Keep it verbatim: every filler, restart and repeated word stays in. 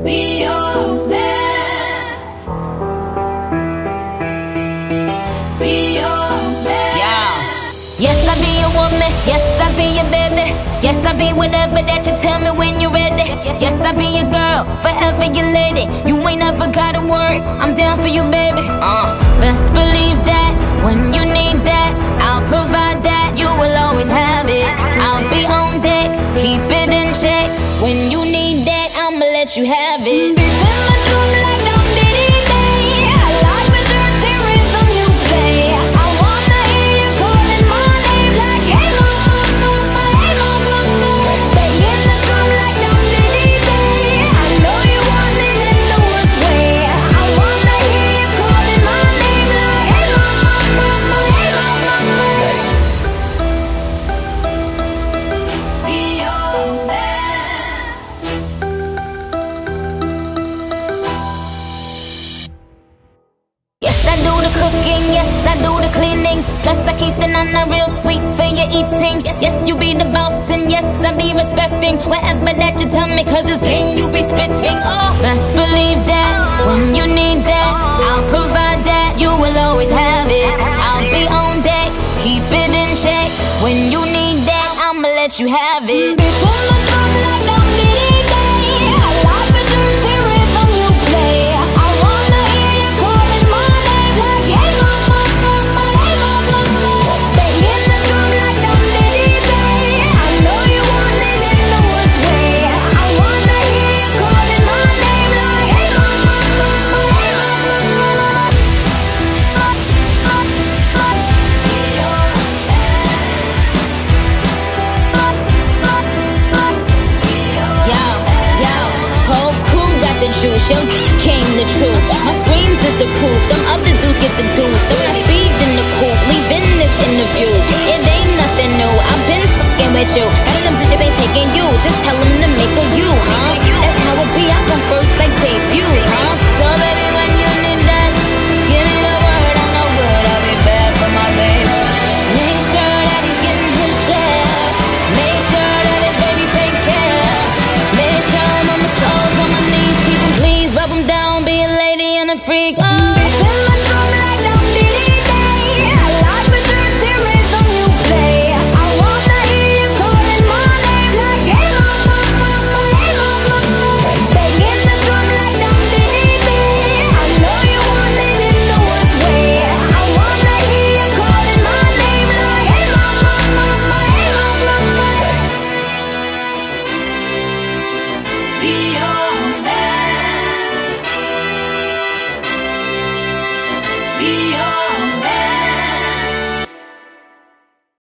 be your man. Be your man. Yeah. Yes, I be your woman. Yes, I be your baby. Yes, I be whatever that you tell me when you're ready. Yes, I be your girl, forever your lady. You ain't never gotta worry, I'm down for you, baby. Uh, best believe that when you need that, I'll provide that. You will always have it. I'll be on deck, keep it in check. When you need that, I'ma let you have it. This is my drum like dum diddy day. I like the dirty rhythm you play. I wanna hear you calling my name like hey mama, mama, hey mama, mama. Banging the drum like dum diddy day. I know you want it in the worst way. I wanna hear you calling my name like hey mama, mama, hey mama, mama. Be your man. Yes, I do the cooking, yes, I do the cleaning. Plus I keep the nana real sweet for your eating. Yes, yes, you be the boss and yes, I be respecting whatever that you tell me, cause it's game you be spitting. Oh, best believe that when you need that, I'll provide that. You will always have it. I'll be on deck, keep it in check. When you need that, I'ma let you have it. This is my drum like dum diddy day. I like the dirty rhythm you play. I wanna hear you calling my name like hey mama, mama, hey mama, mama. Banging the drum like dum diddy day. I know you want it in the worst way. I wanna hear you calling my name like hey mama, mama, hey mama, mama. Be your Yo, yo, whole crew got the juice, yo, came the truth. My screams is the proof, them other dudes get the deuce. So I speed in the coupe, leaving this interview. It ain't nothing new, I've been fucking with you. None of them bitches ain't taking you, just tell